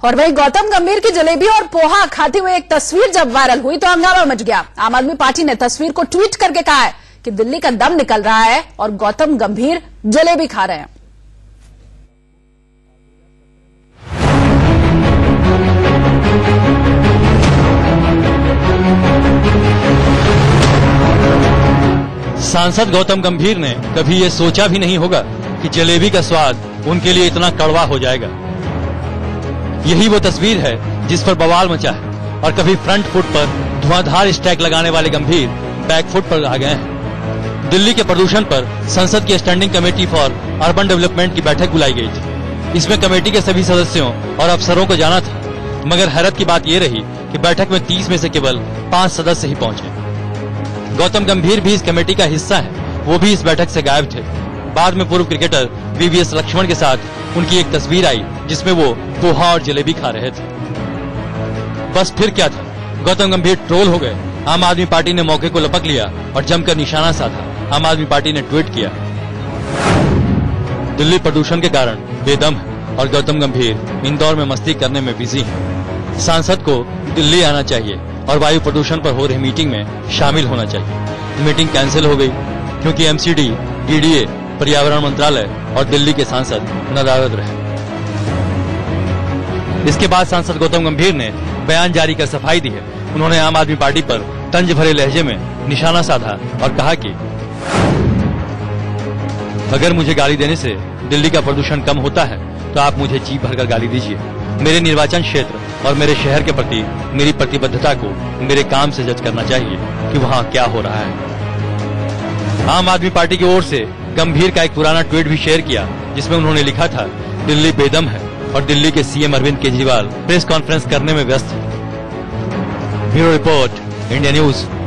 और वहीं गौतम गंभीर की जलेबी और पोहा खाते हुए एक तस्वीर जब वायरल हुई तो हंगामा मच गया। आम आदमी पार्टी ने तस्वीर को ट्वीट करके कहा है कि दिल्ली का दम निकल रहा है और गौतम गंभीर जलेबी खा रहे हैं। सांसद गौतम गंभीर ने कभी ये सोचा भी नहीं होगा कि जलेबी का स्वाद उनके लिए इतना कड़वा हो जाएगा। यही वो तस्वीर है जिस पर बवाल मचा है और कभी फ्रंट फुट पर धुआंधार स्टैक लगाने वाले गंभीर बैक फुट पर आ गए हैं। दिल्ली के प्रदूषण पर संसद की standing committee for urban development की बैठक बुलाई गई थी। इसमें कमेटी के सभी सदस्यों और अफसरों को जाना था, मगर हैरत की बात यह रही कि बैठक में 30 में से केवल 5 सदस्य ही पहुंचे। गौतम गंभीर भी इस कमेटी का हिस्सा है, वो भी इस बैठक से गायब थे। बाद में पूर्व क्रिकेटर वीवीएस लक्ष्मण के साथ उनकी एक तस्वीर आई जिसमें वो पोहा और जलेबी खा रहे थे। बस फिर क्या था, गौतम गंभीर ट्रोल हो गए। आम आदमी पार्टी ने मौके को लपक लिया और जमकर निशाना साधा। आम आदमी पार्टी ने ट्वीट किया, दिल्ली प्रदूषण के कारण बेदम है और गौतम गंभीर इंदौर में मस्ती करने में बिजी है। सांसद को दिल्ली आना चाहिए और वायु प्रदूषण पर हो रही मीटिंग में शामिल होना चाहिए। मीटिंग कैंसिल हो गई क्योंकि एमसीडी, डीडीए, पर्यावरण मंत्रालय और दिल्ली के सांसद नदारद रहे। इसके बाद सांसद गौतम गंभीर ने बयान जारी कर सफाई दी है। उन्होंने आम आदमी पार्टी पर तंज भरे लहजे में निशाना साधा और कहा कि अगर मुझे गाली देने से दिल्ली का प्रदूषण कम होता है तो आप मुझे जी भरकर गाली दीजिए। मेरे निर्वाचन क्षेत्र और मेरे शहर के प्रति मेरी प्रतिबद्धता को मेरे काम से जज करना चाहिए कि वहाँ क्या हो रहा है। आम आदमी पार्टी की ओर से गंभीर का एक पुराना ट्वीट भी शेयर किया जिसमें उन्होंने लिखा था, दिल्ली बेदम है और दिल्ली के CM Arvind Kejriwal press conference करने में व्यस्त है। Bureau report, India news.